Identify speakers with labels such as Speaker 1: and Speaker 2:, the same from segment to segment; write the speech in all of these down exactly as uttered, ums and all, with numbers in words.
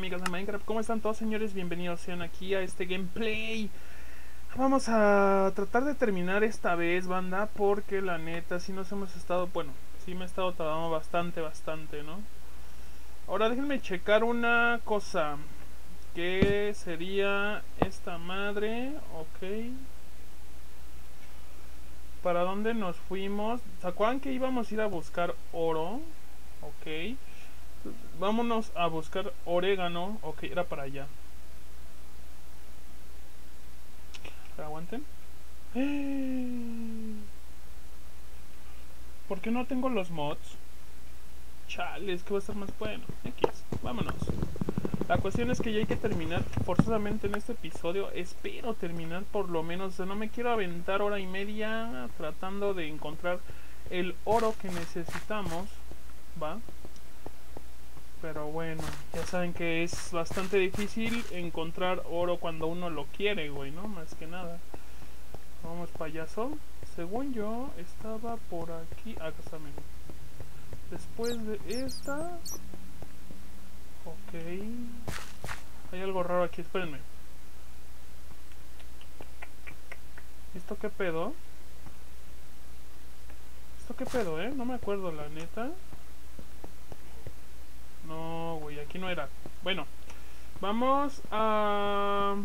Speaker 1: amigos de Minecraft, ¿cómo están todos, señores? Bienvenidos sean aquí a este gameplay. Vamos a tratar de terminar esta vez, banda, porque la neta sí nos hemos estado, bueno, sí me he estado tardando bastante, bastante, ¿no? Ahora déjenme checar una cosa, que sería esta madre, ok. ¿Para dónde nos fuimos? ¿Se acuerdan que íbamos a ir a buscar oro? Ok. Vámonos a buscar orégano. Ok, era para allá. Aguanten. ¿Por qué no tengo los mods? Chales, que va a estar más bueno. X, vámonos. La cuestión es que ya hay que terminar forzosamente en este episodio. Espero terminar por lo menos. O sea, no me quiero aventar hora y media tratando de encontrar el oro que necesitamos. ¿Va? Pero bueno, ya saben que es bastante difícil encontrar oro cuando uno lo quiere, güey, ¿no? Más que nada. Vamos, payaso. Según yo, estaba por aquí. Ah, acá está, amigo. Después de esta... Ok. Hay algo raro aquí, espérenme. ¿Esto qué pedo? ¿Esto qué pedo, eh? No me acuerdo, la neta. No, güey, aquí no era. Bueno, vamos a...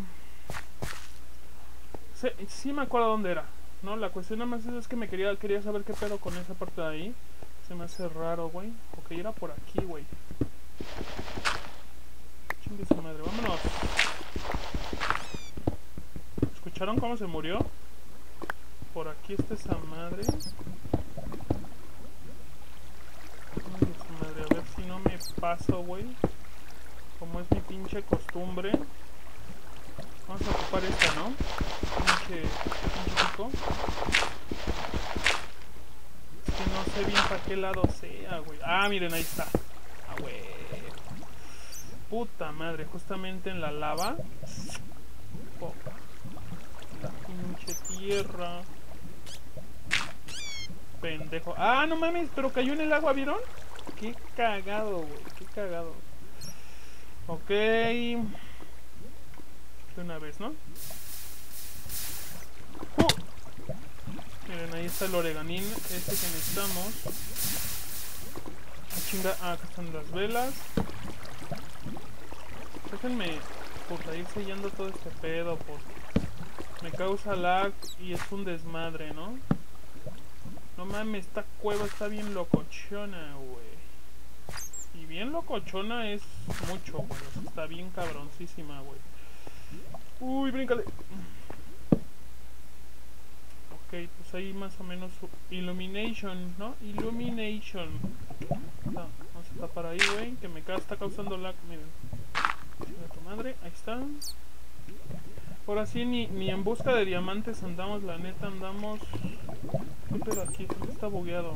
Speaker 1: Sí, sí me acuerdo dónde era. No, la cuestión nada más es que me quería, quería saber qué pedo con esa parte de ahí. Se me hace raro, güey. Ok, era por aquí, güey. Chingue su madre, vámonos. ¿Escucharon cómo se murió? Por aquí está esa madre. Chingue su madre, a ver si no me paso, güey. Como es mi pinche costumbre. Vamos a ocupar esta, ¿no? Pinche, pinche pico. Es que no sé bien para qué lado sea, güey. Ah, miren, ahí está. Ah, güey. Puta madre, justamente en la lava. Oh, la pinche tierra. Pendejo. Ah, no mames, pero cayó en el agua, ¿vieron? Qué cagado, güey. Qué cagado. Ok. De una vez, ¿no? Uh. Miren, ahí está el oreganín. Este que necesitamos. Ah, chinga. Ah, acá están las velas. Déjenme por ir sellando todo este pedo porque me causa lag y es un desmadre, ¿no? No mames, esta cueva está bien locochona, güey. Y bien locochona es mucho, güey. O sea, está bien cabroncísima, güey. Uy, bríncale. Ok, pues ahí más o menos Illumination, ¿no? Illumination. Ah, vamos a tapar ahí, güey, que me está causando lag, miren. A tu madre, ahí está. Ahora sí, ni, ni en busca de diamantes andamos, la neta andamos... ¿Qué pedo aquí? ¿Dónde está bugueado?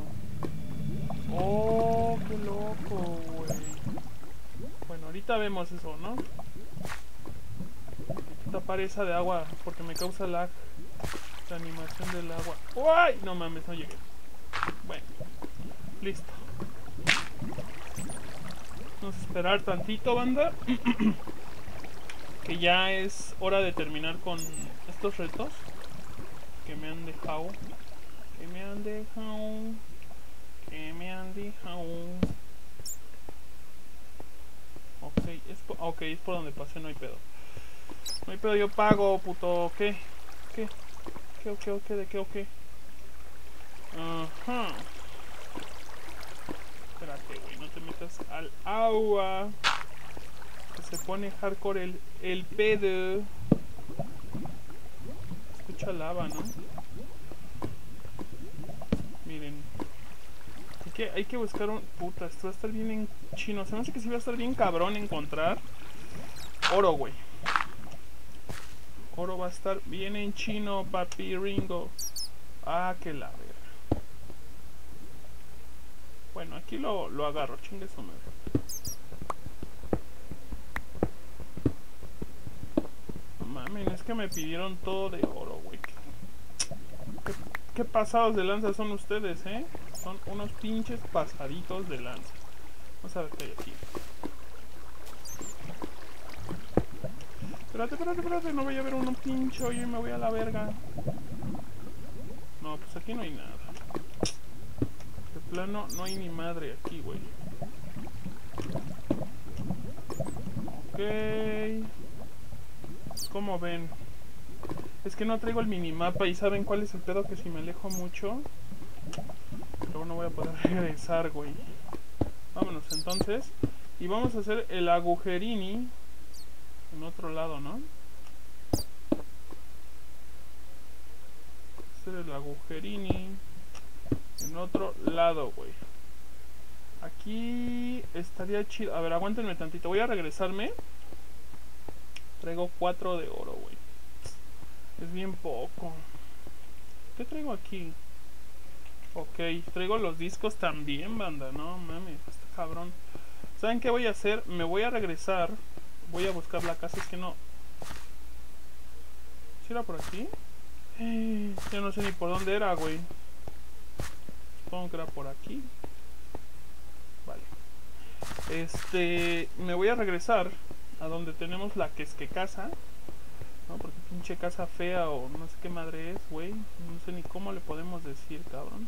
Speaker 1: Oh, qué loco, güey. Bueno, ahorita vemos eso, ¿no? Hay que tapar esa de agua porque me causa lag. La animación del agua. ¡Uy! No mames, no llegué. Bueno, listo. Vamos a esperar tantito, banda. Que ya es hora de terminar con estos retos que me han dejado. Que me han dejado. Que me han dejado. Ok, es por, okay, es por donde pasé, no hay pedo. No hay pedo, yo pago, puto. ¿Qué? ¿Qué? ¿Qué o qué o qué? ¿De qué o qué? Ajá. Espérate, güey, no te metas al agua. Que se pone hardcore el, el pedo. Escucha lava, ¿no? Miren. Hay que, hay que buscar un... Puta, esto va a estar bien en chino. Se me hace que sí va a estar bien cabrón encontrar oro, güey. Oro va a estar bien en chino, papi Ringo. Ah, que la verga. Bueno, aquí lo, lo agarro, chingue su madre. No mames, es que me pidieron todo de oro, güey. ¿Qué, qué pasados de lanza son ustedes, eh? Son unos pinches pasaditos de lanza. Vamos a ver qué hay aquí. Espérate, espérate, espérate, no voy a ver un pincho y me voy a la verga. No, pues aquí no hay nada. De plano, no hay ni madre aquí, güey. Ok. ¿Cómo ven? Es que no traigo el minimapa y ¿saben cuál es el pedo? Que si me alejo mucho, luego no voy a poder regresar, güey. Vámonos entonces. Y vamos a hacer el agujerini en otro lado, ¿no? Hacer el agujerini en otro lado, güey. Aquí estaría chido. A ver, aguántenme tantito. Voy a regresarme. Traigo cuatro de oro, güey. Es bien poco. ¿Qué traigo aquí? Ok, traigo los discos también, banda. No mames, está cabrón. ¿Saben qué voy a hacer? Me voy a regresar. Voy a buscar la casa. Es que no. ¿Sí era por aquí? Yo no sé ni por dónde era, güey. Supongo que era por aquí. Vale. Este... Me voy a regresar a donde tenemos la que es que casa. No, porque pinche casa fea o no sé qué madre es, güey. No sé ni cómo le podemos decir, cabrón.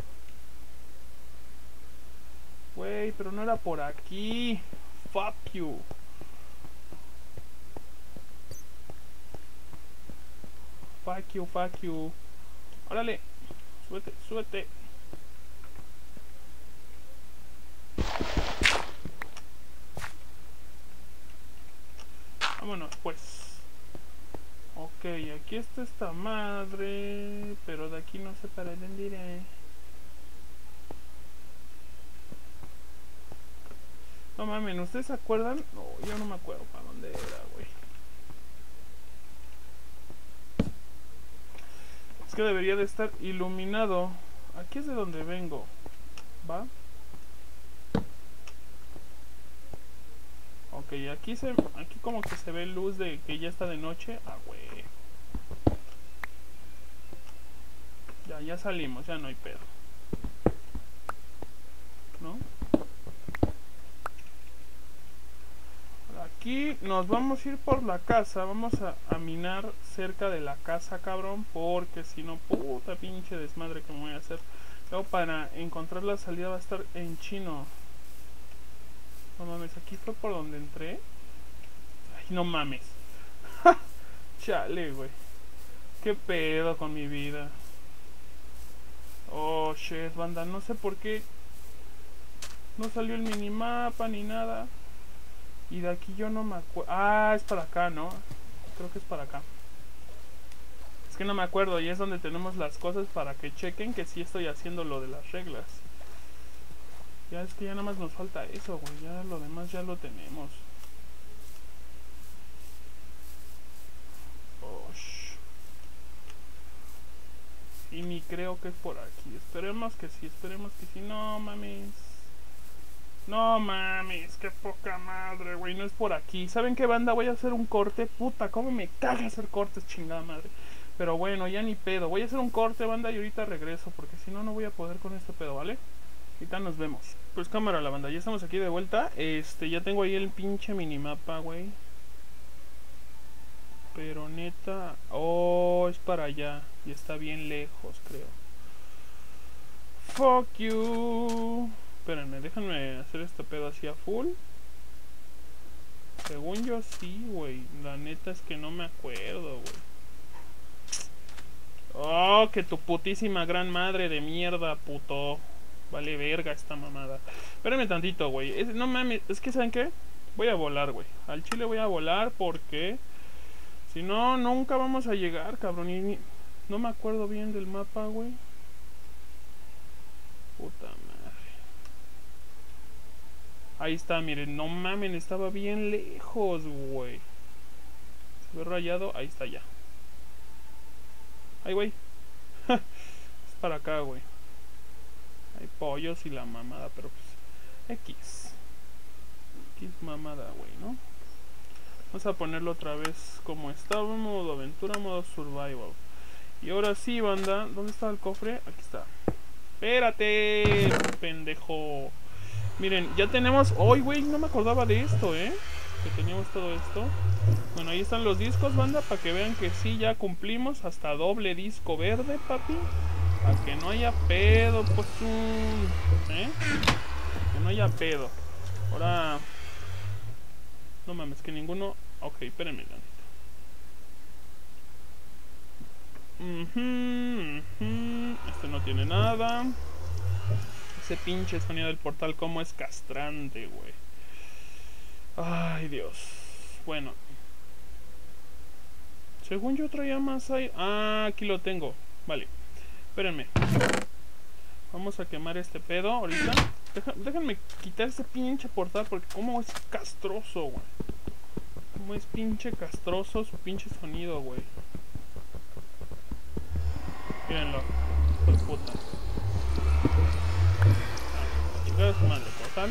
Speaker 1: Güey, pero no era por aquí. Fuck you. Fuck you, fuck you. Órale. Súbete, súbete. Vámonos, pues. Ok, aquí está esta madre. Pero de aquí no sé para dónde iré. No mames, ¿ustedes se acuerdan? No, yo no me acuerdo para dónde era, güey. Es que debería de estar iluminado. Aquí es de donde vengo. ¿Va? Ok, aquí se, aquí como que se ve luz de que ya está de noche. Ah, güey. Ya, ya salimos, ya no hay pedo. ¿No? Aquí nos vamos a ir por la casa. Vamos a, a minar cerca de la casa, cabrón. Porque si no, puta pinche desmadre que me voy a hacer. Luego para encontrar la salida va a estar en chino. No mames, aquí fue por donde entré. Ay, no mames. Chale, güey. ¿Qué pedo con mi vida? Oh, shit, banda. No sé por qué no salió el minimapa ni nada. Y de aquí yo no me acuerdo. Ah, es para acá, ¿no? Creo que es para acá. Es que no me acuerdo. Y es donde tenemos las cosas para que chequen que sí estoy haciendo lo de las reglas. Ya es que ya nada más nos falta eso, güey. Ya lo demás ya lo tenemos. Oh, sh. Y ni creo que es por aquí. Esperemos que sí, esperemos que sí. No mames. No mames, qué poca madre, güey. No es por aquí. ¿Saben qué, banda? Voy a hacer un corte. Puta, cómo me caga hacer cortes, chingada madre. Pero bueno, ya ni pedo. Voy a hacer un corte, banda, y ahorita regreso. Porque si no, no voy a poder con este pedo, ¿vale? Ahorita nos vemos. Pues cámara, la banda. Ya estamos aquí de vuelta. Este, ya tengo ahí el pinche minimapa, güey. Pero neta... Oh, es para allá. Y está bien lejos, creo. Fuck you. Espérenme, déjenme hacer este pedo así a full. Según yo sí, güey. La neta es que no me acuerdo, güey. Oh, que tu putísima gran madre de mierda, puto. Vale verga esta mamada. Espérenme tantito, güey. No mames, es que ¿saben qué? Voy a volar, güey. Al chile voy a volar porque... Si no, nunca vamos a llegar, cabrón. Y ni... No me acuerdo bien del mapa, güey. Puta madre. Ahí está, miren, no mamen, estaba bien lejos, güey. Se ve rayado, ahí está ya. Ay, güey. Es para acá, güey. Hay pollos y la mamada, pero pues... X. X mamada, güey, ¿no? Vamos a ponerlo otra vez como estaba, modo aventura, modo survival. Y ahora sí, banda, ¿dónde está el cofre? Aquí está. Espérate, pendejo. Miren, ya tenemos... ¡Ay, güey! No me acordaba de esto, ¿eh? que teníamos todo esto. Bueno, ahí están los discos, banda, para que vean que sí, ya cumplimos. Hasta doble disco verde, papi. Para que no haya pedo, pues un... ¿eh? Que no haya pedo. Ahora... No mames, que ninguno... Ok, espérenme. Uh-huh, uh-huh. Este no tiene nada. Ese pinche sonido del portal como es castrante, güey. Ay, Dios. Bueno. Según yo traía más ahí. Ah, aquí lo tengo. Vale. Espérenme. Vamos a quemar este pedo ahorita. Deja, déjenme quitar ese pinche portal porque como es castroso, güey. Como es pinche castroso su pinche sonido, güey. Mírenlo. Por puta. Ah, chingada su madre, portal.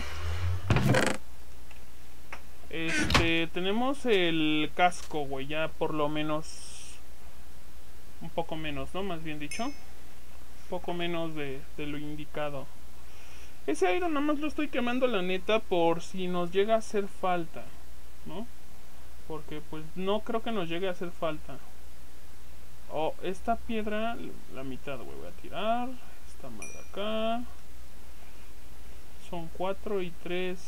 Speaker 1: Este, tenemos el casco, güey, ya por lo menos, un poco menos, ¿no? Más bien dicho, un poco menos de, de lo indicado. Ese iron nada más lo estoy quemando, la neta, por si nos llega a hacer falta, ¿no? Porque pues no creo que nos llegue a hacer falta. Oh, esta piedra, la mitad, güey, voy a tirar. Esta madre acá. Son cuatro y tres.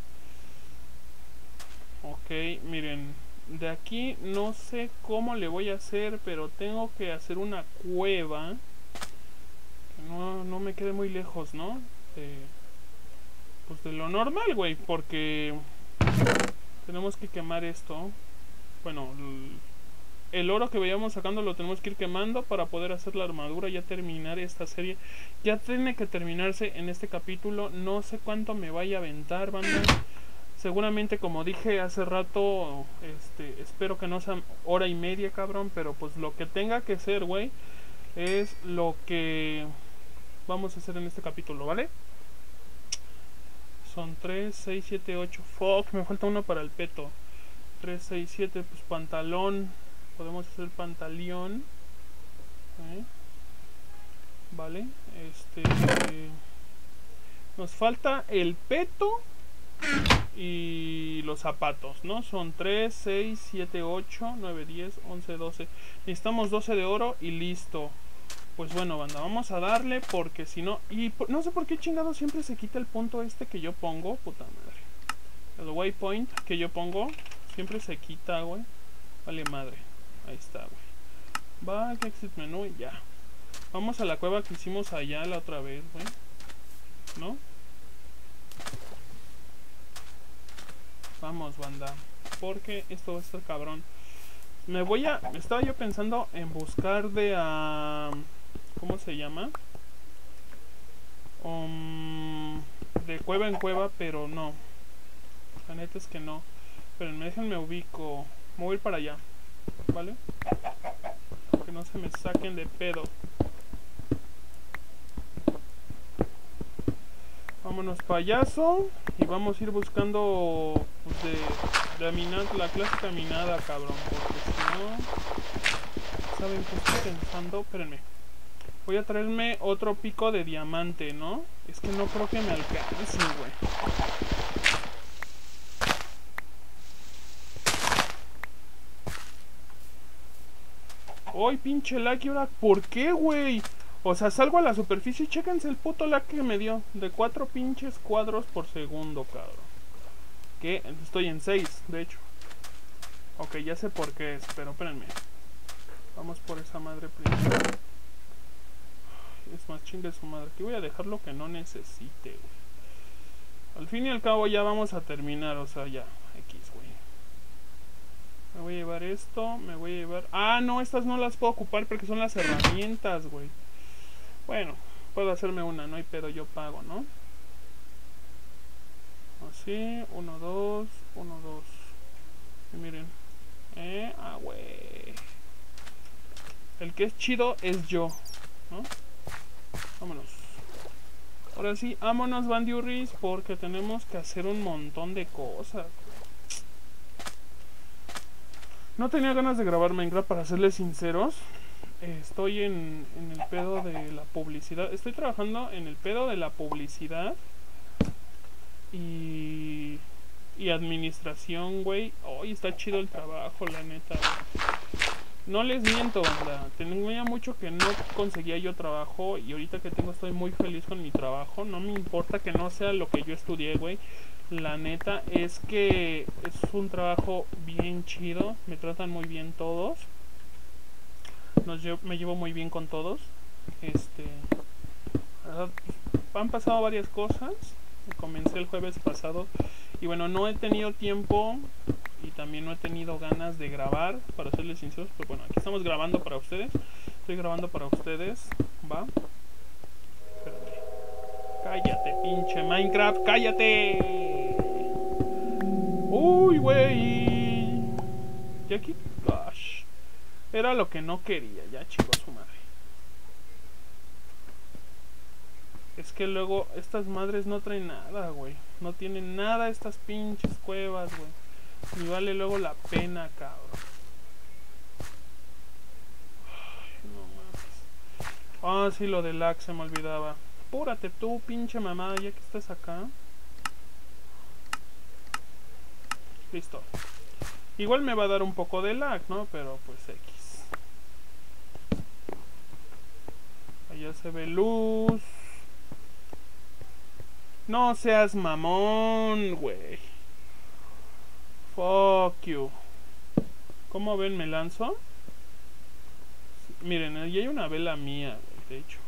Speaker 1: Ok, miren, de aquí no sé cómo le voy a hacer, pero tengo que hacer una cueva que no, no me quede muy lejos, ¿no? De, pues de lo normal, güey, porque tenemos que quemar esto. Bueno, el, el oro que vayamos sacando lo tenemos que ir quemando para poder hacer la armadura, ya terminar esta serie. Ya tiene que terminarse en este capítulo, no sé cuánto me vaya a aventar, banda. Seguramente, como dije hace rato, este, espero que no sea hora y media, cabrón, pero pues lo que tenga que ser, güey, es lo que vamos a hacer en este capítulo, ¿vale? Son tres, seis, siete, ocho, fuck, me falta uno para el peto. tres, seis, siete, pues pantalón, podemos hacer pantaleón, ¿eh? Vale, este, nos falta el peto y los zapatos, ¿no? Son tres, seis, siete, ocho, nueve, diez, once, doce. Necesitamos doce de oro y listo. Pues bueno, banda, vamos a darle porque si no... Y por, no sé por qué chingado siempre se quita el punto este que yo pongo. Puta madre. El waypoint que yo pongo siempre se quita, güey. Vale madre. Ahí está, güey. Back, exit menú y ya. Vamos a la cueva que hicimos allá la otra vez, güey. ¿No? Vamos, banda, porque esto va a estar cabrón. Me voy a... Estaba yo pensando en buscar de a... Uh, ¿cómo se llama? Um, de cueva en cueva, pero no. La neta es que no. Pero déjenme ubico. Me voy a ir para allá, ¿vale? Que no se me saquen de pedo. Vámonos, payaso. Y vamos a ir buscando pues, de, de minada, la clásica minada, cabrón. Porque si no... ¿Saben qué estoy pensando? Espérenme. Voy a traerme otro pico de diamante, ¿no? Es que no creo que me alcance, güey. ¡Ay, pinche lag! ¿Y ahora por qué, güey? O sea, salgo a la superficie y chéquense el puto lag que me dio. De cuatro pinches cuadros por segundo, cabrón. Que estoy en seis, de hecho. Ok, ya sé por qué es, pero espérenme. Vamos por esa madre primero. Es más, chingue su madre. Aquí voy a dejar lo que no necesite, güey. Al fin y al cabo ya vamos a terminar, o sea, ya. X, güey. Me voy a llevar esto, me voy a llevar... Ah, no, estas no las puedo ocupar porque son las herramientas, güey. Bueno, puedo hacerme una, no hay pedo, yo pago, ¿no? Así, uno, dos, uno, dos. Y miren. Eh, ah, güey. El que es chido es yo, ¿no? Vámonos. Ahora sí, vámonos, bandiurris, porque tenemos que hacer un montón de cosas. No tenía ganas de grabar Minecraft, para serles sinceros. Eh, estoy en, en el pedo de la publicidad. Estoy trabajando en el pedo de la publicidad. Y, y administración, güey. Hoy está chido el trabajo, la neta, güey. No les miento, banda. Tenía mucho que no conseguía yo trabajo y ahorita que tengo estoy muy feliz con mi trabajo. No me importa que no sea lo que yo estudié, güey. La neta es que es un trabajo bien chido. Me tratan muy bien todos. Nos llevo, me llevo muy bien con todos. Este, han pasado varias cosas. Comencé el jueves pasado y bueno, no he tenido tiempo y también no he tenido ganas de grabar, para serles sinceros, pero bueno, aquí estamos grabando para ustedes. Estoy grabando para ustedes, ¿va? Espérame. Cállate, pinche Minecraft, cállate. Uy, güey. Y aquí, gosh, era lo que no quería, ya chicos, su madre. Es que luego estas madres no traen nada, güey. No tienen nada estas pinches cuevas, güey. Ni vale luego la pena, cabrón. Ay, no mames. Ah, sí, lo del lag se me olvidaba. Apúrate tú, pinche mamá, ya que estás acá. Listo. Igual me va a dar un poco de lag, ¿no? Pero pues X. Allá se ve luz. No seas mamón, güey. Fuck you. ¿Cómo ven? ¿Me lanzo? Miren, ahí hay una vela mía, güey, de hecho.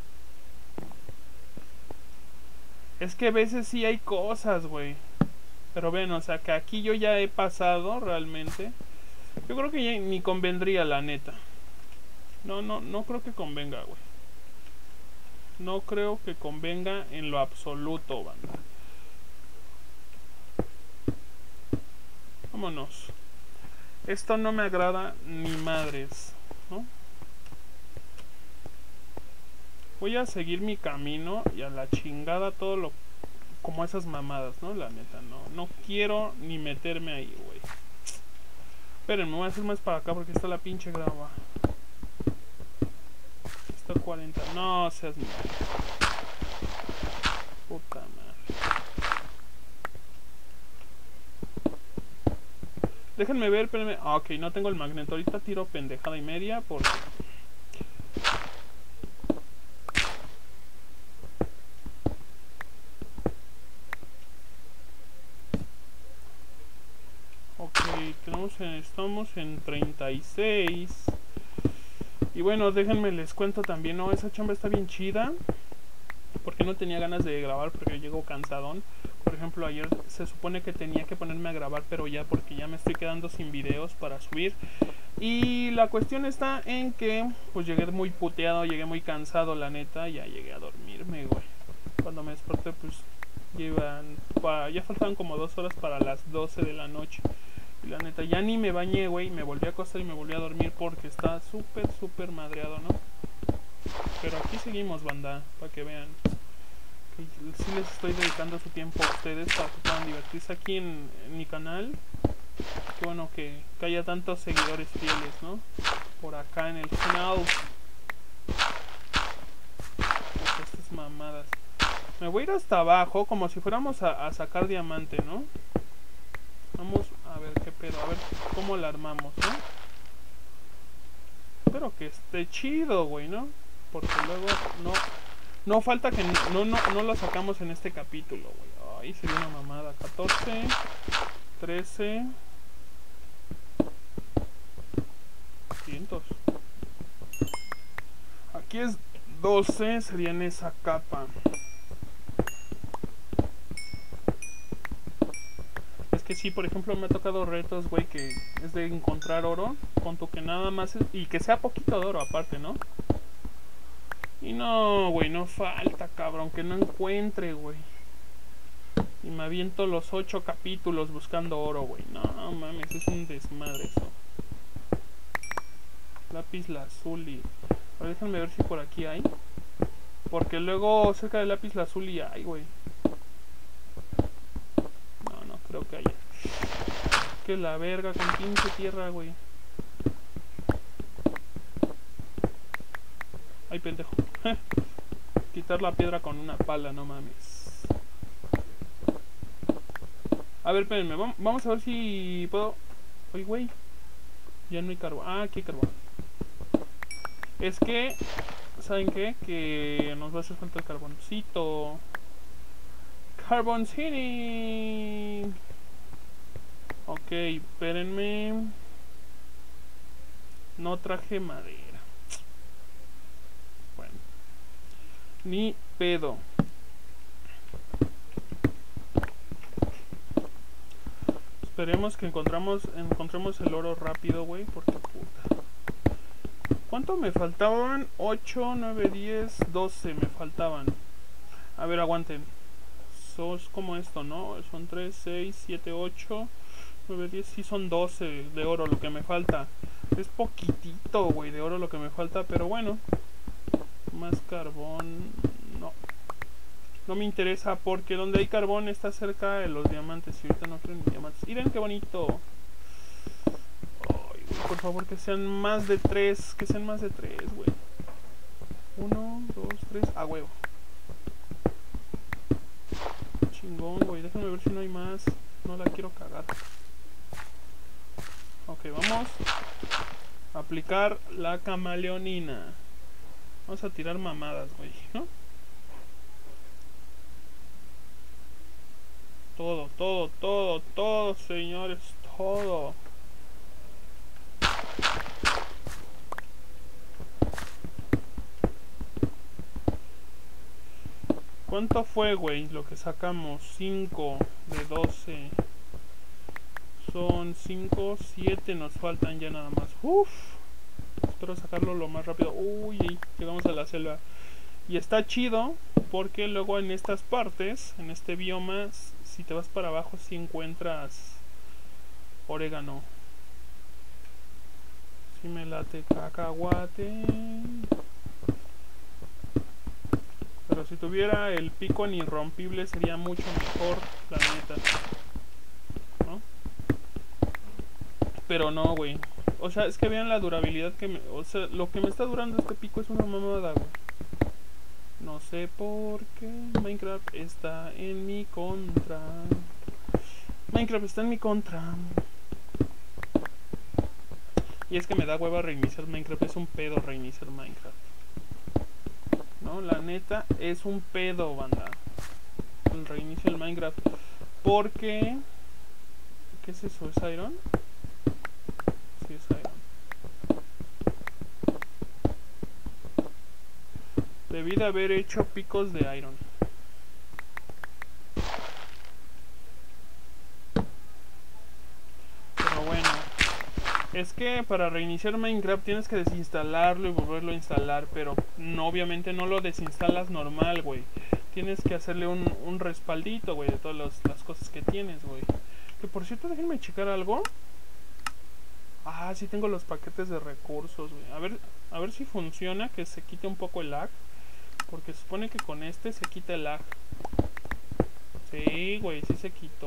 Speaker 1: Es que a veces sí hay cosas, güey. Pero ven, o sea, que aquí yo ya he pasado realmente. Yo creo que ya ni convendría, la neta. No, no, no creo que convenga, güey. No creo que convenga en lo absoluto, banda. Vámonos. Esto no me agrada ni madres, ¿no? Voy a seguir mi camino y a la chingada todo lo... como esas mamadas, ¿no? La neta, no. No quiero ni meterme ahí, güey. Esperen, me voy a hacer más para acá porque está la pinche grava. Está cuarenta. No seas madre. Puta madre. Déjenme ver, espérenme. Ah, ok, no tengo el magneto. Ahorita tiro pendejada y media porque... Ok, tenemos en, estamos en treinta y seis. Y bueno, déjenme les cuento también, ¿no? Esa chamba está bien chida. Porque no tenía ganas de grabar porque llego cansadón. Por ejemplo, ayer se supone que tenía que ponerme a grabar, pero ya porque ya me estoy quedando sin videos para subir. Y la cuestión está en que pues llegué muy puteado, llegué muy cansado, la neta. Ya llegué a dormirme, güey. Cuando me desperté pues llevan, pa, ya faltaban como dos horas para las doce de la noche. Y la neta ya ni me bañé, güey. Me volví a acostar y me volví a dormir porque está súper, súper madreado, ¿no? Pero aquí seguimos, banda, para que vean que sí les estoy dedicando su tiempo a ustedes para que puedan divertirse aquí en, en mi canal. Qué bueno que, que haya tantos seguidores fieles, ¿no? Por acá en el canal. Pues estas mamadas. Me voy a ir hasta abajo como si fuéramos a, a sacar diamante, ¿no? Vamos a ver qué pedo, a ver cómo la armamos, ¿no? Espero que esté chido, güey, ¿no? Porque luego no no falta que no no no lo sacamos en este capítulo, güey. Ay, sería una mamada. catorce, trece, cientos. Aquí es doce, sería en esa capa. Es que sí, por ejemplo, me ha tocado retos, güey, que es de encontrar oro, con tu que nada más es, y que sea poquito de oro aparte, ¿no? Y no, güey, no falta, cabrón, que no encuentre, güey. Y me aviento los ocho capítulos buscando oro, güey. No, mames, es un desmadre eso. Lápiz lazuli. A ver, déjenme ver si por aquí hay. Porque luego cerca del lápiz lazuli hay, güey. No, no creo que haya. Que la verga, con pinche tierra, güey. Ay, pendejo. Quitar la piedra con una pala, no mames. A ver, espérenme, vamos a ver si puedo... Oye, güey. Ya no hay carbón. Ah, aquí hay carbón. Es que... ¿Saben qué? Que nos va a hacer falta el carboncito. Carbon City. Ok, espérenme. No traje madera. Bueno. Ni pedo. Esperemos que encontramos, encontremos el oro rápido, güey. Porque puta. ¿Cuánto me faltaban? ocho, nueve, diez, doce me faltaban. A ver, aguanten. Sos como esto, ¿no? Son tres, seis, siete, ocho, nueve, diez. Sí, son doce de oro lo que me falta. Es poquitito, güey, de oro lo que me falta. Pero bueno. Más carbón. No. No me interesa porque donde hay carbón está cerca de los diamantes. Y ahorita no quiero ni diamantes. Miren qué bonito. Ay, güey, por favor que sean más de tres. Que sean más de tres, güey. Uno, dos, tres. A huevo. Chingón, güey. Déjenme ver si no hay más. No la quiero cagar. Ok, vamos a aplicar la camaleonina. Vamos a tirar mamadas, güey, ¿no? Todo, todo, todo, todo, señores, todo. ¿Cuánto fue, güey? Lo que sacamos. cinco de doce. Son cinco, siete. Nos faltan ya nada más. Uff. Espero sacarlo lo más rápido. Uy, llegamos a la selva. Y está chido porque luego en estas partes, en este bioma, si te vas para abajo, si encuentras orégano. Si me late cacahuate. Pero si tuviera el pico irrompible sería mucho mejor, la neta. ¿No? Pero no, güey. O sea, es que vean la durabilidad que me... O sea, lo que me está durando este pico es una mamada, güey. No sé por qué Minecraft está en mi contra. Minecraft está en mi contra. Y es que me da hueva reiniciar Minecraft. Es un pedo reiniciar Minecraft. No, la neta es un pedo, banda. El reinicio del Minecraft. Porque... ¿Qué es eso? ¿Es iron? Sí, es iron. Debí de haber hecho picos de iron. Pero bueno. Es que para reiniciar Minecraft tienes que desinstalarlo y volverlo a instalar. Pero no, obviamente no lo desinstalas normal, güey. Tienes que hacerle un, un respaldito, güey, de todas los, las cosas que tienes, güey. Que por cierto, déjenme checar algo. Ah, sí tengo los paquetes de recursos, güey. A ver, a ver si funciona, que se quite un poco el lag. Porque se supone que con este se quita el lag. Sí, güey, sí se quitó.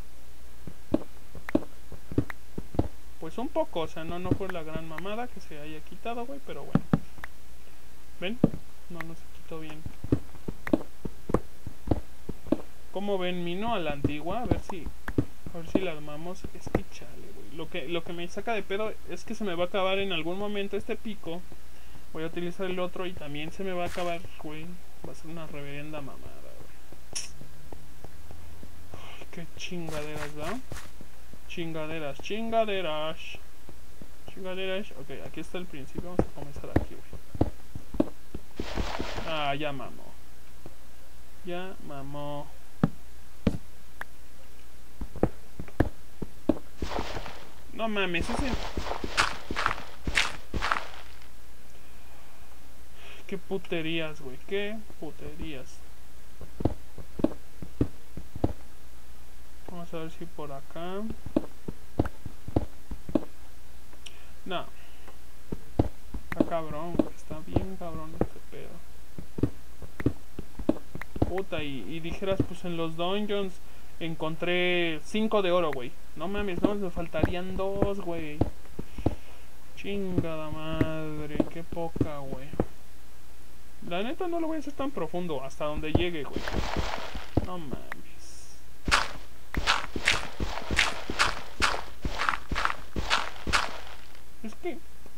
Speaker 1: Pues un poco, o sea, no, no fue la gran mamada que se haya quitado, güey, pero bueno. ¿Ven? No, no se quitó bien. ¿Cómo ven? Mino a la antigua, a ver si... A ver si la armamos. Es que chale, güey. Lo que, lo que me saca de pedo es que se me va a acabar en algún momento este pico. Voy a utilizar el otro y también se me va a acabar, güey. Va a ser una reverenda mamada, güey. Qué chingaderas, ¿verdad? Chingaderas, chingaderas. Chingaderas. Ok, aquí está el principio. Vamos a comenzar aquí, güey. Ah, ya mamó. Ya mamó. No mames, ese... Qué puterías, güey. Qué puterías. Vamos a ver si por acá. No. Está cabrón, güey. Está bien cabrón este pedo. Puta, y, y dijeras, pues en los dungeons encontré cinco de oro, güey. No mames, no, me faltarían dos, güey. Chingada madre, qué poca, güey. La neta no lo voy a hacer tan profundo, hasta donde llegue, güey. No mames.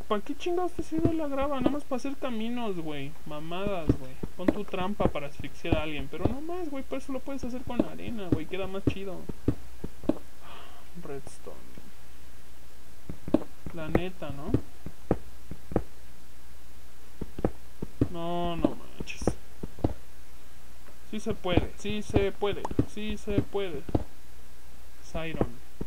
Speaker 1: ¿para qué chingados te sirve la grava? Nada más para hacer caminos, güey. Mamadas, güey. Pon tu trampa para asfixiar a alguien. Pero no más, güey. Por eso lo puedes hacer con arena, güey. Queda más chido. Redstone. La neta, ¿no? No, no manches. Sí se puede, sí se puede, sí se puede. Iron.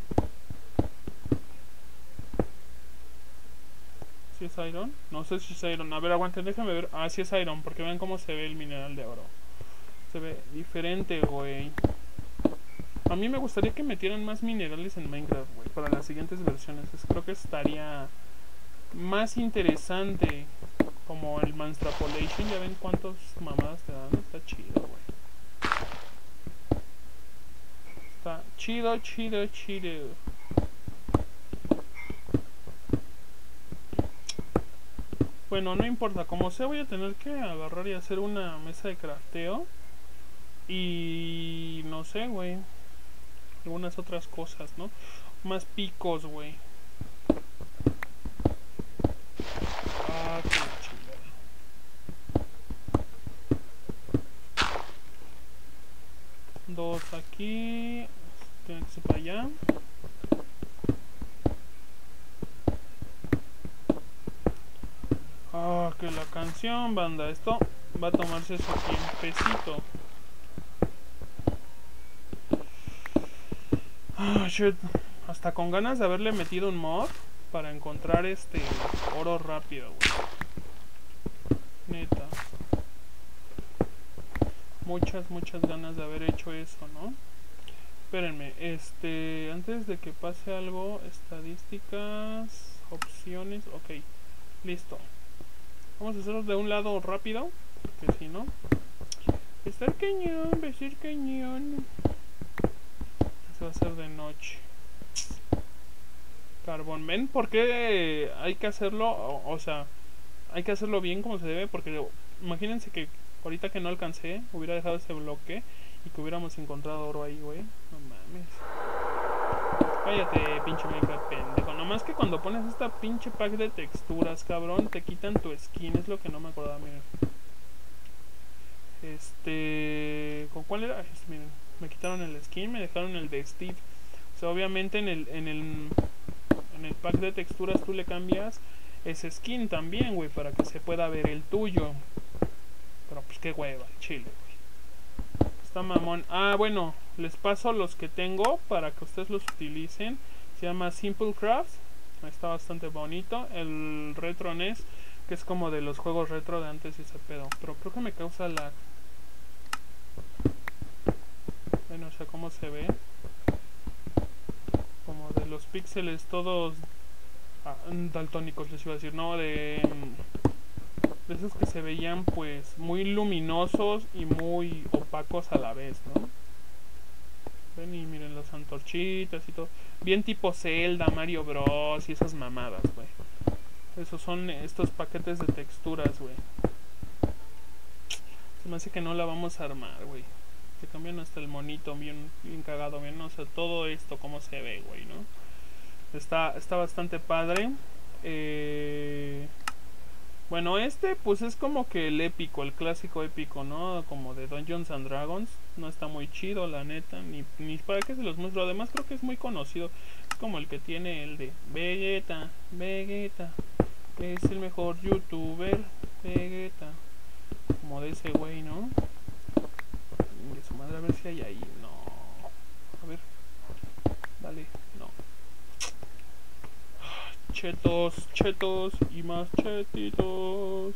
Speaker 1: ¿Sí es Iron? No sé si es Iron. A ver, aguanten, déjame ver. Ah, sí es Iron, porque vean cómo se ve el mineral de oro. Se ve diferente, güey. A mí me gustaría que metieran más minerales en Minecraft, güey, para las siguientes versiones. Creo que estaría más interesante. Como el Manstrapolation, ya ven cuántas mamadas te dan. Está chido, güey. Está chido, chido, chido. Bueno, no importa, como sea voy a tener que agarrar y hacer una mesa de crafteo. Y no sé, güey. Algunas otras cosas, ¿no? Más picos, güey. Ah, qué chingada. Dos aquí. Tiene que ser para allá. Ah, que la canción, banda. Esto va a tomarse su tiempecito. Ah, shit. Hasta con ganas de haberle metido un mod para encontrar este oro rápido, güey. Neta. Muchas, muchas ganas de haber hecho eso, ¿no? Espérenme, este... antes de que pase algo, estadísticas, opciones... Ok, listo. Vamos a hacerlo de un lado rápido, porque si no... Está el cañón, va a ser cañón. Se va a hacer de noche. Carbón, ¿ven? ¿Por qué hay que hacerlo? O, o sea, hay que hacerlo bien como se debe, porque imagínense que ahorita que no alcancé, hubiera dejado ese bloque y que hubiéramos encontrado oro ahí, güey. No mames. Cállate, pinche Minecraft pendejo. Nomás que cuando pones esta pinche pack de texturas, cabrón, te quitan tu skin. Es lo que no me acordaba, miren. Este... ¿Con cuál era? Este, miren, me quitaron el skin, me dejaron el de Steve. O sea, obviamente en el... En el En el pack de texturas tú le cambias ese skin también, güey, para que se pueda ver el tuyo. Pero pues qué hueva, chile, güey. Está mamón. Ah, bueno, les paso los que tengo para que ustedes los utilicen. Se llama Simple Crafts. Está bastante bonito. El Retro N E S, que es como de los juegos retro de antes y ese pedo. Pero creo que me causa lag. Bueno, o sea, cómo se ve. Como de los píxeles todos ah, daltónicos, les iba a decir, no, de, de esos que se veían pues muy luminosos y muy opacos a la vez, ¿no? Ven y miren las antorchitas y todo, bien tipo Zelda, Mario Bros y esas mamadas, güey. Esos son estos paquetes de texturas, güey. Se me hace que no la vamos a armar, güey. Se cambian hasta el monito, bien, bien cagado, bien, ¿no? O sea, todo esto como se ve, güey, ¿no? Está, está bastante padre. Eh, bueno, este pues es como que el épico, el clásico épico, ¿no? Como de Dungeons and Dragons. No está muy chido, la neta, ni, ni para qué se los muestro. Además creo que es muy conocido. Es como el que tiene el de Vegeta, Vegeta, es el mejor youtuber, Vegeta. Como de ese güey, ¿no? De su madre, a ver si hay ahí. No. A ver. Dale. No. Chetos, chetos y más chetitos.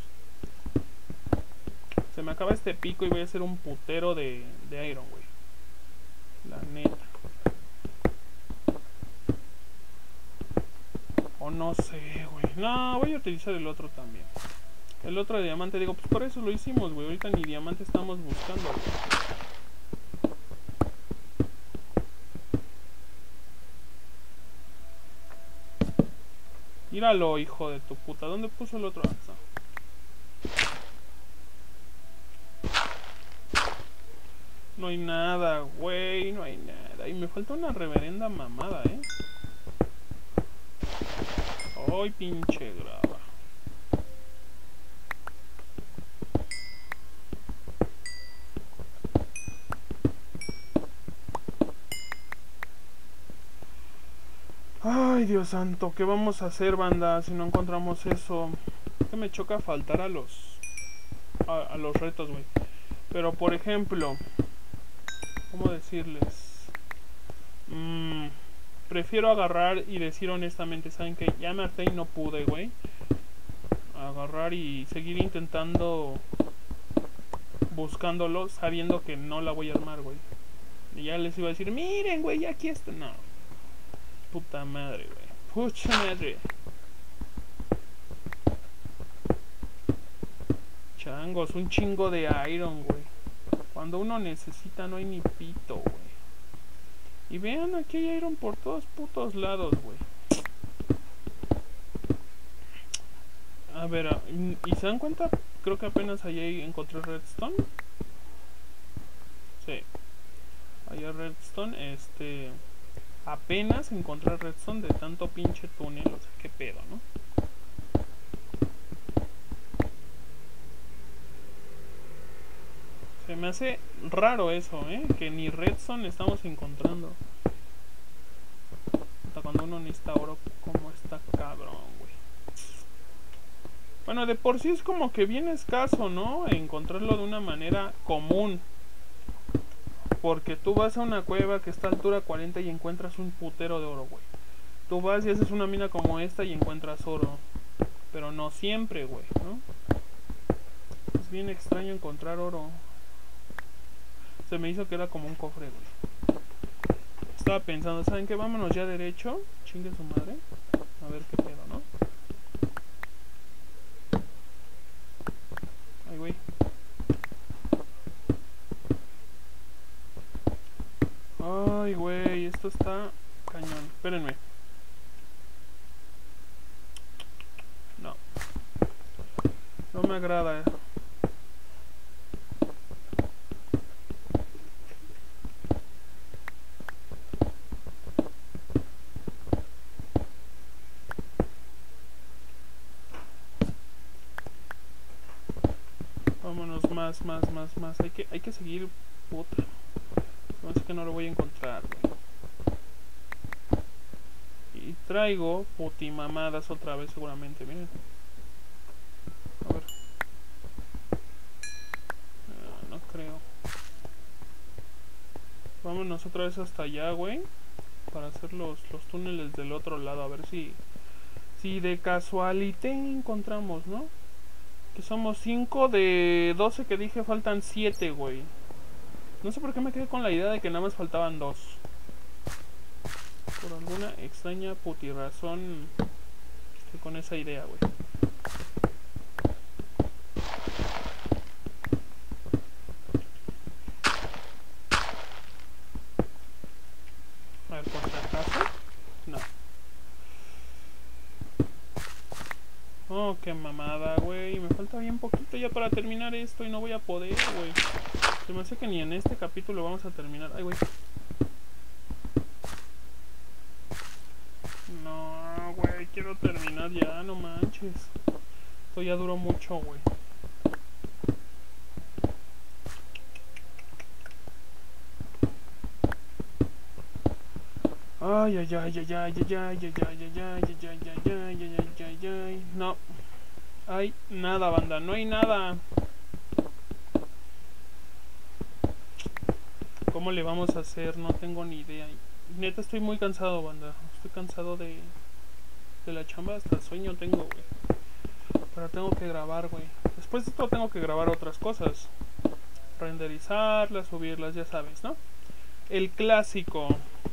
Speaker 1: Se me acaba este pico y voy a hacer un putero de, de iron, güey. La neta. O no sé, güey. No, voy a utilizar el otro también. El otro de diamante, digo, pues por eso lo hicimos, güey. Ahorita ni diamante estamos buscando, güey. Míralo, hijo de tu puta. ¿Dónde puso el otro? No hay nada, güey. No hay nada. Y me falta una reverenda mamada, ¿eh? Ay, pinche grava. Ay, Dios santo, ¿qué vamos a hacer, banda, si no encontramos eso? Que me choca faltar a los... A, a los retos, güey. Pero, por ejemplo... ¿Cómo decirles? Mmm... Prefiero agarrar y decir honestamente, ¿saben qué? Ya me harté y no pude, güey. Agarrar y seguir intentando... Buscándolo, sabiendo que no la voy a armar, güey. Y ya les iba a decir, miren, güey, aquí está. No. Puta madre, güey. Pucha madre. Changos, un chingo de iron, güey. Cuando uno necesita no hay ni pito, güey. Y vean, aquí hay iron por todos putos lados, güey. A ver, ¿y se dan cuenta? Creo que apenas allí encontré redstone. Sí. Allá redstone, este... Apenas encontré redstone de tanto pinche túnel, o sea, qué pedo, ¿no? Se me hace raro eso, ¿eh? Que ni redstone estamos encontrando. Hasta cuando uno necesita oro, como está cabrón, güey. Bueno, de por sí es como que bien escaso, ¿no? Encontrarlo de una manera común. Porque tú vas a una cueva que está a altura cuarenta y encuentras un putero de oro, güey. Tú vas y haces una mina como esta y encuentras oro. Pero no siempre, güey, ¿no? Es bien extraño encontrar oro. Se me hizo que era como un cofre, güey. Estaba pensando, ¿saben qué? Vámonos ya derecho. Chingue su madre. A ver qué pedo, ¿no? Ay, güey. Ay, güey, esto está cañón. Espérenme. No. No me agrada. Vámonos más, más, más, más. Hay que, hay que seguir. Puta. No sé que no lo voy a encontrar, güey. Y traigo putimamadas otra vez seguramente, miren. A ver. No, no creo. Vámonos otra vez hasta allá, güey. Para hacer los, los túneles del otro lado. A ver si... Si de casualidad encontramos, ¿no? Que somos cinco de doce que dije, faltan siete, güey. No sé por qué me quedé con la idea de que nada más faltaban dos. Por alguna extraña putirrazón estoy con esa idea, güey. A ver, por si acaso. No. Oh, qué mamada, güey. Me falta bien poquito ya para terminar esto y no voy a poder, güey. Se me hace que ni en este capítulo vamos a terminar. Ay, güey. No, güey. Quiero terminar ya, no manches. Esto ya duró mucho, güey. Ay, ay, ay, ay, ay, ay, ay, ay, ay, ay, ay, ay, ay, ay, ay, ay, ay, no. Hay nada, banda, no hay nada. ¿Cómo le vamos a hacer? No tengo ni idea. Neta estoy muy cansado, banda. Estoy cansado de, de la chamba, hasta sueño tengo, güey. Pero tengo que grabar, güey. Después de esto tengo que grabar otras cosas. Renderizarlas, subirlas, ya sabes, ¿no? El clásico.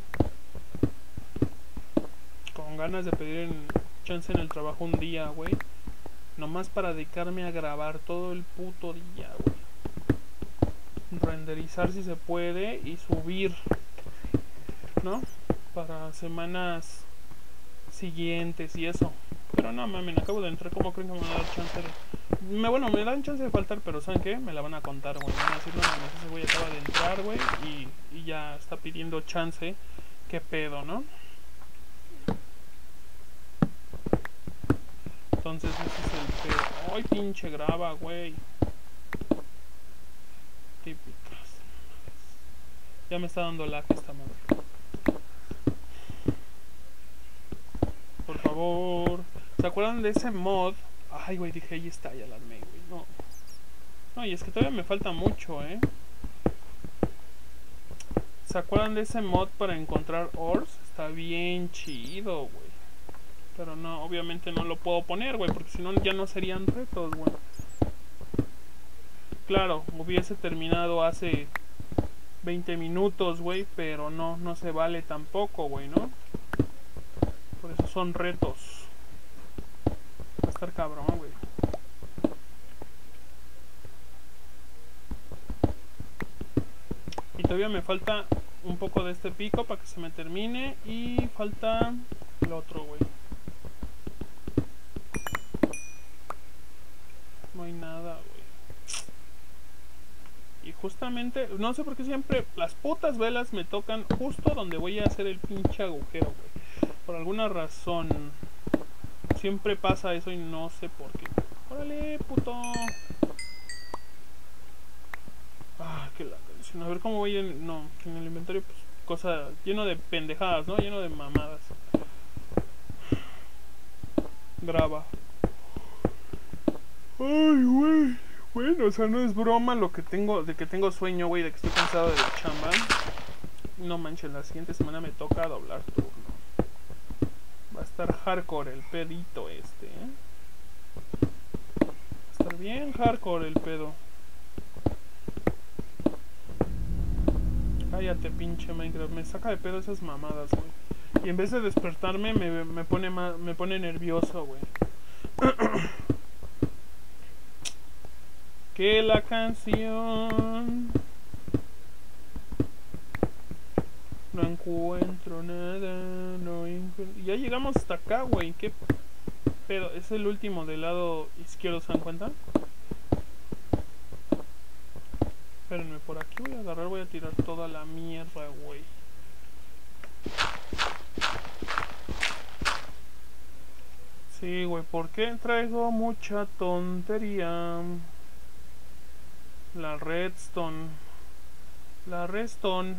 Speaker 1: Con ganas de pedir en, chance en el trabajo un día, güey. Nomás para dedicarme a grabar todo el puto día, güey. Renderizar si se puede y subir, ¿no? Para semanas siguientes y eso. Pero no mames, acabo de entrar. ¿Cómo creen que me van a dar chance de...? Me, bueno, me dan chance de faltar, pero ¿saben qué? Me la van a contar, güey. Me van a decir, no mames, ese güey acaba de entrar, güey, y, y ya está pidiendo chance. ¿Qué pedo, no? Entonces ese es el pedo. ¡Ay, pinche grava, güey! Típicas. Ya me está dando lag esta madre. ¿Se acuerdan de ese mod? Ay, güey, dije, ahí está, ya la armé, güey. No. No, y es que todavía me falta mucho, ¿eh? ¿Se acuerdan de ese mod para encontrar ores? Está bien chido, güey. Pero no, obviamente no lo puedo poner, güey, porque si no ya no serían retos, güey. Claro, hubiese terminado hace veinte minutos, güey, pero no, no se vale tampoco, güey, ¿no? Por eso son retos. Va a estar cabrón, güey. Y todavía me falta un poco de este pico para que se me termine. Y falta el otro, güey. No hay nada, güey. Y justamente, no sé por qué siempre las putas velas me tocan justo donde voy a hacer el pinche agujero, güey. Por alguna razón. Siempre pasa eso y no sé por qué. ¡Órale, puto! Ah, qué la canción. A ver cómo voy en... No, en el inventario, pues, cosa... Lleno de pendejadas, ¿no? Lleno de mamadas. Graba. Ay, güey. Bueno, o sea, no es broma lo que tengo, de que tengo sueño, güey, de que estoy cansado de la chamba. No manches, la siguiente semana me toca doblar turno. Va a estar hardcore el pedito este, ¿eh? Va a estar bien hardcore el pedo. Cállate, pinche Minecraft, me saca de pedo esas mamadas, güey. Y en vez de despertarme, me, me pone ma, me pone nervioso, güey. Que la canción no encuentro nada, no encuentro... Ya llegamos hasta acá, güey. ¿Qué pedo? Es el último del lado izquierdo, ¿se dan cuenta? Espérenme, por aquí voy a agarrar, voy a tirar toda la mierda, güey. Sí, güey, ¿por qué traigo mucha tontería? La redstone. La redstone.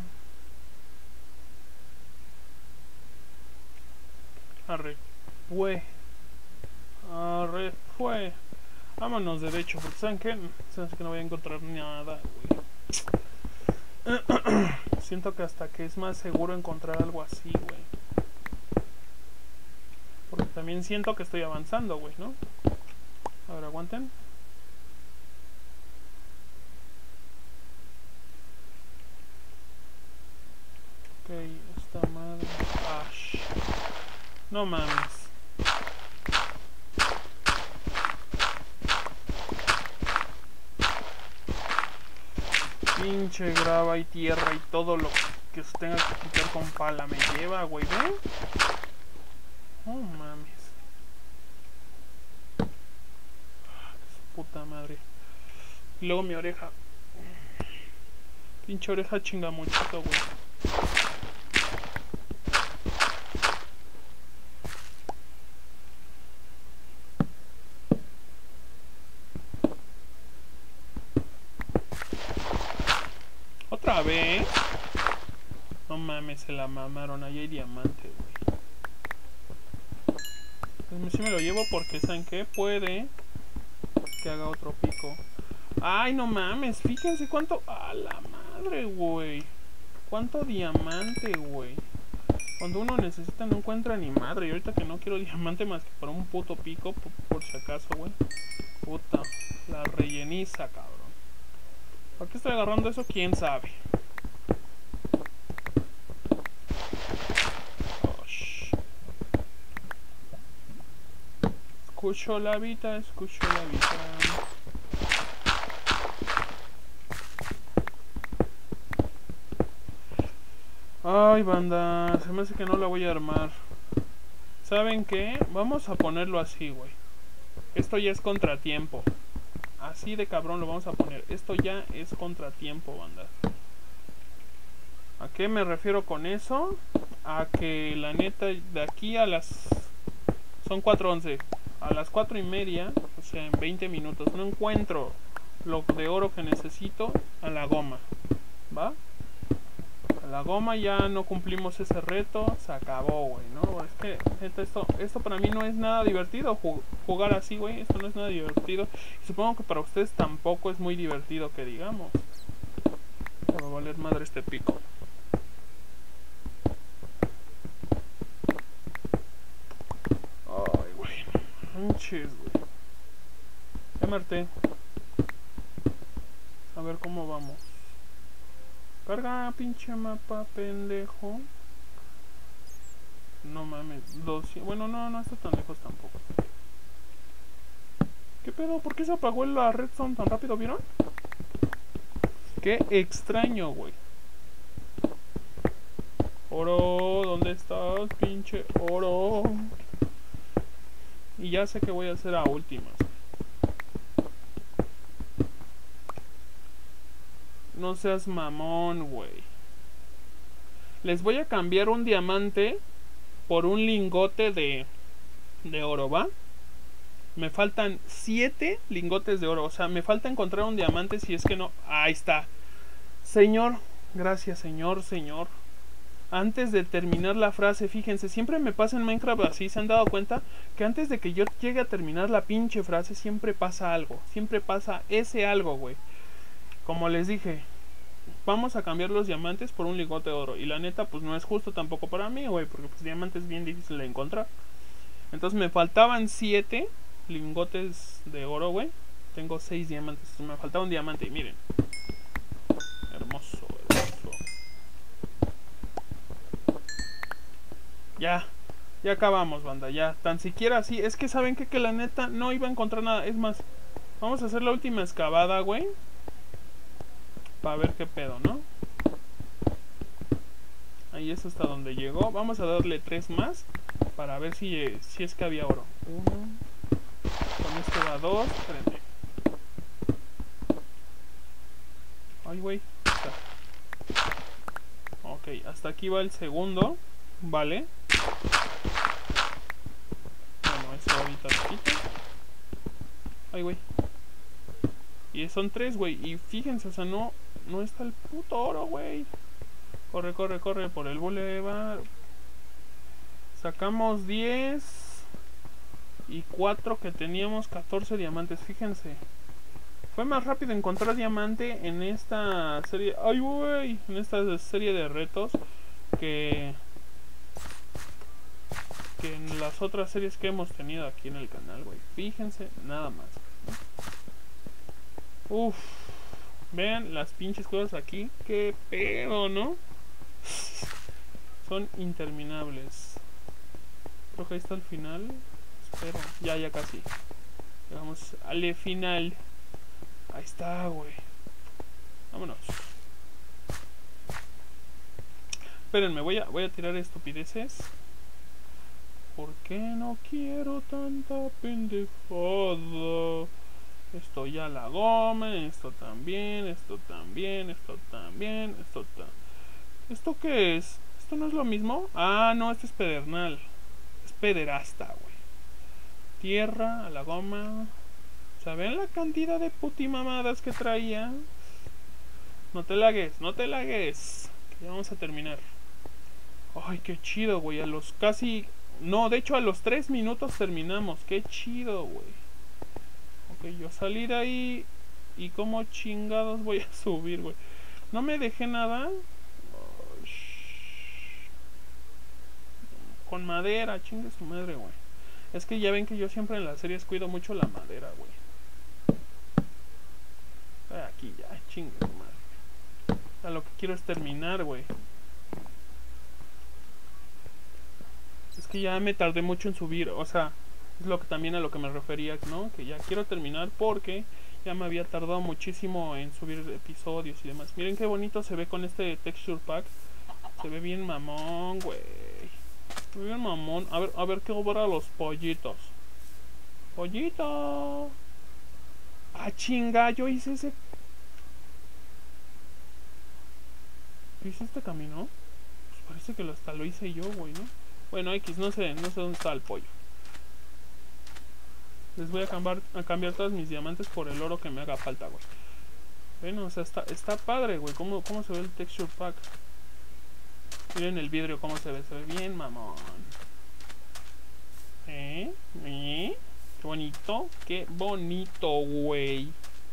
Speaker 1: Arre. Fue. Arre. Fue. Vámonos derecho, porque ¿saben qué? Saben que no voy a encontrar nada, güey. Siento que hasta que es más seguro encontrar algo así, güey. Porque también siento que estoy avanzando, güey, ¿no? A ver, aguanten. Ok, esta madre. Ash. No mames. Pinche grava y tierra y todo lo que se tenga que quitar con pala me lleva, güey, ¿ven? Oh mames. Su puta madre. Y luego mi oreja. Pinche oreja chingamuchito, güey. ¿Otra vez? No mames, se la mamaron. Ahí hay diamante, güey. Pues sí me lo llevo porque, ¿saben qué? Puede que haga otro pico. Ay, no mames, fíjense cuánto... ¡A la madre, güey! ¿Cuánto diamante, güey? Cuando uno necesita no encuentra ni madre. Y ahorita que no quiero diamante más que para un puto pico, por, por si acaso, güey. Puta, la relleniza, cabrón. ¿Por qué estoy agarrando eso? ¿Quién sabe? Escucho la vida, escucho la vida. Ay, banda, se me hace que no la voy a armar. ¿Saben qué? Vamos a ponerlo así, güey. Esto ya es contratiempo. Así de cabrón lo vamos a poner. Esto ya es contratiempo, banda. ¿A qué me refiero con eso? A que la neta de aquí a las... Son cuatro once. A las cuatro y media, o sea, en veinte minutos, no encuentro lo de oro que necesito a la goma. ¿Va? A la goma, ya no cumplimos ese reto, se acabó, güey, ¿no? Es que esto, esto para mí no es nada divertido, jugar así, güey, esto no es nada divertido. Y supongo que para ustedes tampoco es muy divertido, que digamos. Me va a valer madre este pico. Ay, güey, manches, güey. Ya me harté. A ver cómo vamos. Carga, pinche mapa, pendejo. No mames, doscientos. Bueno, no, no está tan lejos tampoco. ¿Qué pedo? ¿Por qué se apagó la redstone tan rápido? ¿Vieron? Qué extraño, güey. Oro, ¿dónde estás, pinche oro? Y ya sé que voy a hacer a últimas. No seas mamón, güey. Les voy a cambiar un diamante por un lingote de, de oro, ¿va? Me faltan siete lingotes de oro. O sea, me falta encontrar un diamante si es que no... Ahí está. Señor, gracias, señor, señor. Antes de terminar la frase, fíjense, siempre me pasa en Minecraft así. ¿Se han dado cuenta? Que antes de que yo llegue a terminar la pinche frase, siempre pasa algo. Siempre pasa ese algo, güey. Como les dije, vamos a cambiar los diamantes por un lingote de oro. Y la neta, pues no es justo tampoco para mí, güey. Porque pues diamantes es bien difícil de encontrar. Entonces me faltaban siete lingotes de oro, güey. Tengo seis diamantes. Me faltaba un diamante y miren. Hermoso, hermoso. Ya. Ya acabamos, banda. Ya. Tan siquiera así. Es que saben que, que la neta no iba a encontrar nada. Es más, vamos a hacer la última excavada, güey. Para ver qué pedo, ¿no? Ahí es hasta donde llegó. Vamos a darle tres más. Para ver si, si es que había oro. Uno. Con este va dos. Espérenme. Ay, güey. Ok, hasta aquí va el segundo. Vale. Bueno, eso ahorita lo quito. Ay, güey. Y son tres, güey. Y fíjense, o sea, no, no está el puto oro, güey. Corre, corre, corre por el bulevar. Sacamos diez. Y cuatro que teníamos catorce diamantes. Fíjense. Fue más rápido encontrar diamante en esta serie. Ay, güey. En esta serie de retos. Que... Que en las otras series que hemos tenido aquí en el canal, güey. Fíjense, nada más. Uff. Vean las pinches cosas aquí. Qué pedo, ¿no? Son interminables. Creo que ahí está el final. Espera. Ya, ya casi. Vamos al final. Ahí está, güey. Vámonos. Espérenme, voy a, voy a tirar estupideces. ¿Por qué no quiero tanta pendejada? Esto ya la goma, esto también, esto también, esto también, esto también. ¿Esto qué es? ¿Esto no es lo mismo? Ah, no, este es pedernal. Es pederasta, güey. Tierra, a la goma. ¿Saben la cantidad de putimamadas que traía? No te lagues, no te lagues. Que ya vamos a terminar. Ay, qué chido, güey. A los casi... No, de hecho a los tres minutos terminamos. Qué chido, güey. Ok, yo salí de ahí. ¿Y cómo chingados voy a subir, güey? No me dejé nada. Oh, con madera, chingue su madre, güey. Es que ya ven que yo siempre en las series cuido mucho la madera, güey. Aquí ya, chingue su madre. O sea, lo que quiero es terminar, güey. Es que ya me tardé mucho en subir, o sea, es lo que también a lo que me refería, ¿no? Que ya quiero terminar porque ya me había tardado muchísimo en subir episodios y demás. Miren qué bonito se ve con este texture pack. Se ve bien mamón, güey. Se ve bien mamón. A ver, a ver qué obra los pollitos. Pollito. Ah, chinga, yo hice ese... ¿Yo hice este camino? Pues parece que hasta lo hice yo, güey, ¿no? Bueno, X, no sé, no sé dónde está el pollo. Les voy a cambiar, a cambiar todos mis diamantes por el oro que me haga falta, güey. Bueno, o sea, está, está padre, güey. ¿Cómo, ¿Cómo se ve el texture pack? Miren el vidrio cómo se ve, se ve bien mamón. ¿Eh? ¿Eh? Qué bonito, qué bonito, güey.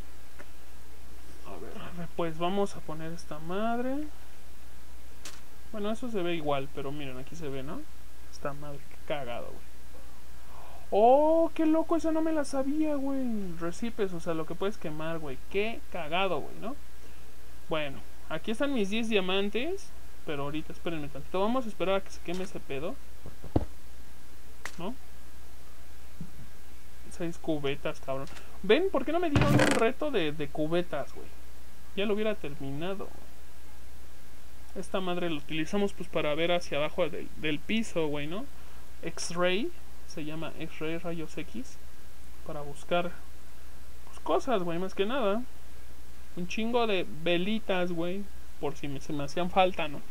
Speaker 1: A ver, pues vamos a poner esta madre. Bueno, eso se ve igual, pero miren, aquí se ve, ¿no? Esta madre, qué cagado, güey. Oh, qué loco, esa no me la sabía, güey. Recipes, o sea, lo que puedes quemar, güey. Qué cagado, güey, ¿no? Bueno, aquí están mis diez diamantes. Pero ahorita, espérenme tantito. Vamos a esperar a que se queme ese pedo, ¿no? Seis cubetas, cabrón. ¿Ven? ¿Por qué no me dieron un reto de, de cubetas, güey? Ya lo hubiera terminado. Esta madre la utilizamos pues para ver hacia abajo del, del piso, güey, ¿no? X-ray. Se llama X-ray, rayos X. Para buscar pues, cosas, güey, más que nada. Un chingo de velitas, güey. Por si me, se me hacían falta, ¿no?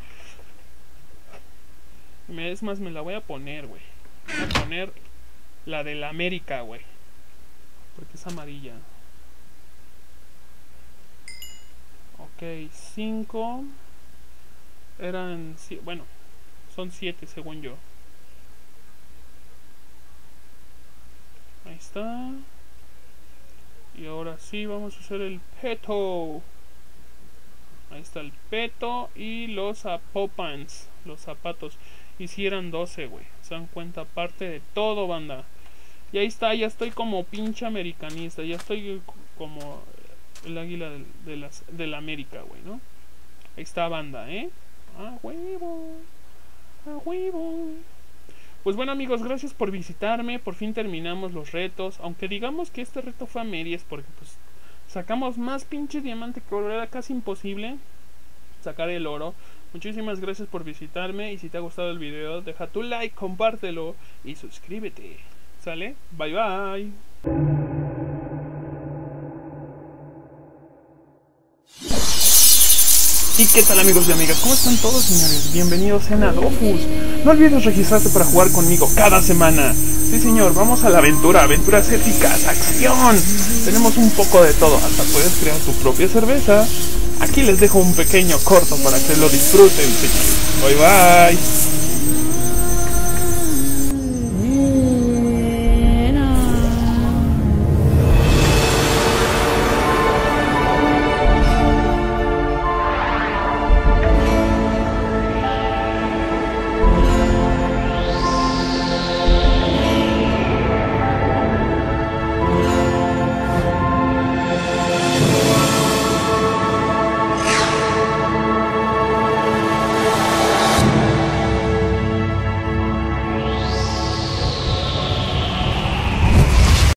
Speaker 1: Es más, me la voy a poner, güey. Voy a poner la de la América, güey. Porque es amarilla. Ok, cinco. Eran... Bueno, son siete según yo. Ahí está. Y ahora sí, vamos a hacer el peto. Ahí está el peto y los zapopans, los zapatos. Y si eran doce, güey. Se dan cuenta, aparte de todo, banda. Y ahí está, ya estoy como pinche americanista. Ya estoy como el águila de, de, las, de la América, güey, ¿no? Ahí está, banda, ¿eh? ¡A huevo! ¡A huevo! Pues bueno, amigos, gracias por visitarme. Por fin terminamos los retos. Aunque digamos que este reto fue a medias, porque pues sacamos más pinche diamante que oro. Era casi imposible sacar el oro. Muchísimas gracias por visitarme. Y si te ha gustado el video, deja tu like, compártelo y suscríbete. ¿Sale? Bye bye. ¿Y qué tal, amigos y amigas? ¿Cómo están todos, señores? Bienvenidos a Dofus. No olvides registrarte para jugar conmigo cada semana. Sí, señor, vamos a la aventura, aventuras épicas, acción. Tenemos un poco de todo, hasta puedes crear tu propia cerveza. Aquí les dejo un pequeño corto para que lo disfruten, señores. Bye bye.